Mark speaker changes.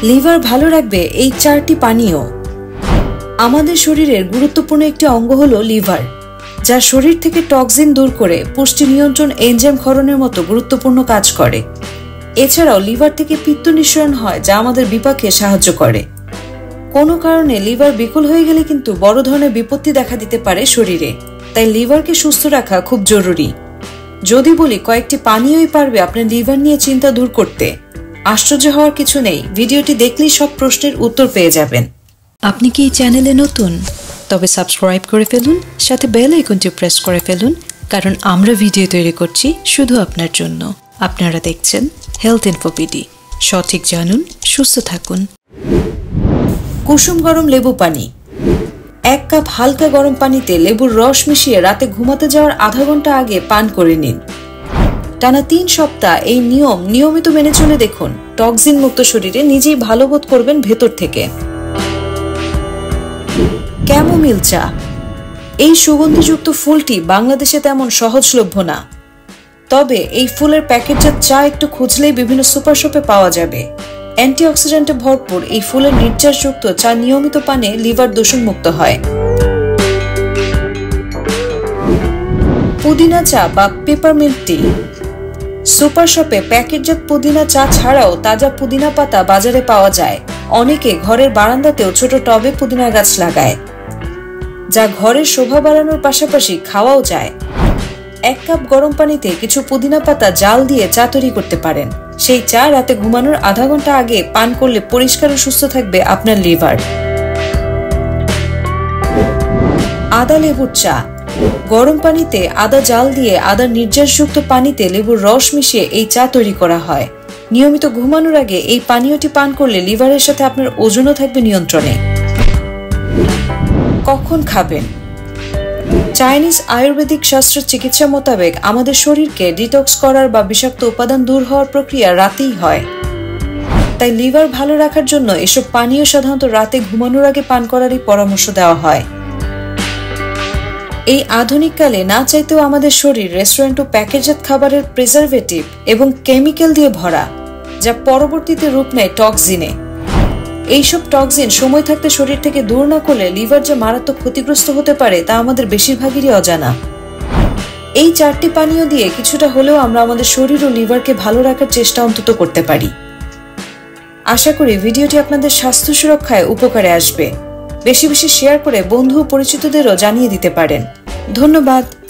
Speaker 1: Liver ভালো রাখবে এই 4টি পানীয়। আমাদের শরীরের গুরুত্বপূর্ণ একটি অঙ্গ হলো লিভার, যা শরীর থেকে টক্সিন দূর করে পুষ্টি নিয়ন্ত্রণ, এনজাইম ক্ষরণের মতো গুরুত্বপূর্ণ কাজ করে। এছাড়াও লিভার থেকে পিত্ত নিঃসরণ হয়, যা আমাদের বিপাকে সাহায্য করে। কোনো কারণে লিভার বিকল হয়ে গেলে কিন্তু বড় ধরনের বিপত্তি দেখা দিতে পারে শরীরে, তাই লিভারকে সুস্থ রাখা খুব জরুরি। যদি বলি কয়েকটি পানীয়ই পারবে আপনার লিভার নিয়ে চিন্তা দূর করতে, আশ্চর্য হওয়ার কিছু নেই। ভিডিওটি দেখলেই সব প্রশ্নের উত্তর পেয়ে যাবেন। আপনি কি এই চ্যানেলে নতুন? তবে সাবস্ক্রাইব করে ফেলুন, সাথে বেল আইকনটি প্রেস করে ফেলুন, কারণ আমরা ভিডিও তৈরি করছি শুধু আপনার জন্য। আপনারা দেখছেন হেলথইনফোবিডি। সঠিক জানুন, সুস্থ থাকুন। কুসুম গরম লেবু পানি। 1 কাপ হালকা গরম পানিতে লেবুর রস মিশিয়ে রাতে ঘুমাতে যাওয়ার আধা ঘন্টা আগে পান করে নিন। টানা 3 সপ্তাহ এই নিয়মিত মেনে চলে দেখুন, টক্সিন মুক্ত শরীরে নিজেই ভালো বোধ করবেন ভেতর থেকে। ক্যামোমিল চা। এই সুগন্ধিযুক্ত ফুলটি বাংলাদেশে তেমন সহজলভ্য না, তবে এই ফুলের প্যাকেটজাত চা একটু খুঁজলেই বিভিন্ন সুপার শপে পাওয়া যাবে। অ্যান্টিঅক্সিডেন্টে ভরপুর এই ফুলের নির্যাসযুক্ত চা নিয়মিত পানে লিভার দূষণ মুক্ত হয়। পুদিনা চা বা পেপারমিন্ট টি। সুপার শপে প্যাকেটজাত পুদিনা চা ছাড়াও তাজা পুদিনা পাতা বাজারে পাওয়া যায়। অনেকে ঘরের বারান্দাতেও ছোট টবে পুদিনা গাছ লাগায়, যা ঘরের শোভা বাড়ানোর পাশাপাশি খাওয়াও যায়। 1 কাপ গরম পানিতে কিছু পুদিনা পাতা জাল দিয়ে চা তৈরি করতে পারেন। সেই চা রাতে ঘুমানোর আধা ঘন্টা আগে পান করলে পরিষ্কার ও সুস্থ থাকবে আপনার লিভার। আদা লেবুর চা। গরম পানিতে আদা জাল দিয়ে আদার নির্যাসযুক্ত পানিতে লেবুর রস মিশিয়ে এই চা তৈরি করা হয়। নিয়মিত ঘুমানোর আগে এই পানীয়টি পান করলে লিভারের সাথে আপনার ওজনও থাকবে নিয়ন্ত্রণে। কখন খাবেন? চাইনিজ আয়ুর্বেদিক শাস্ত্র চিকিৎসা মোতাবেক আমাদের শরীরকে ডিটক্স করার বা বিষাক্ত উপাদান দূর হওয়ার প্রক্রিয়া রাতেই হয়। তাই লিভার ভালো রাখার জন্য এসব পানীয় সাধারণত রাতে ঘুমানোর আগে পান করারই পরামর্শ দেওয়া হয়। এই আধুনিক কালে না চাইতেও আমাদের শরীর রেস্টুরেন্ট ও প্যাকেটজাত খাবারের প্রিজারভেটিভ এবং কেমিক্যাল দিয়ে ভরা, যা পরবর্তীতে রূপ নেয় টক্সিনে। এইসব টক্সিন সময় থাকতে শরীর থেকে দূর না করলে লিভার যে মারাত্মক ক্ষতিগ্রস্ত হতে পারে তা আমাদের বেশিরভাগেরই অজানা। এই 4টি পানীয় দিয়ে কিছুটা হলেও আমরা আমাদের শরীর ও লিভারকে ভালো রাখার চেষ্টা অন্তত করতে পারি। আশা করি ভিডিওটি আপনাদের স্বাস্থ্য সুরক্ষায় উপকারে আসবে। বেশি বেশি শেয়ার করে বন্ধু ও পরিচিতদেরও জানিয়ে দিতে পারেন। ধন্যবাদ।